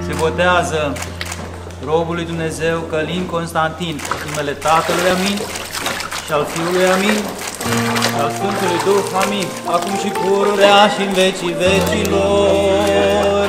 Se botează robul lui Dumnezeu Călin Constantin, numele Tatălui, amin, și al Fiului, amin, și al Sfântului Duh, amin, acum și pururea și în vecii vecilor.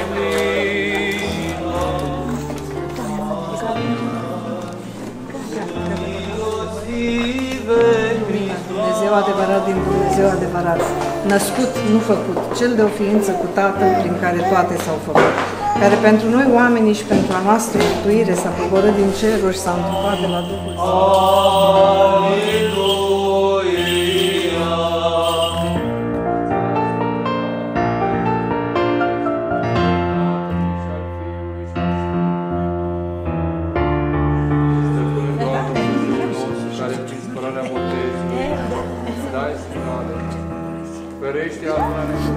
Dumnezeu adevărat din Dumnezeu adevărat, născut, nu făcut, cel de o ființă cu Tatăl prin care toate s-au făcut, care pentru noi oamenii și pentru a noastră mântuire s-a coborât din ceruri și s-a întrupat de la Duhul Sfânt. Ferește-a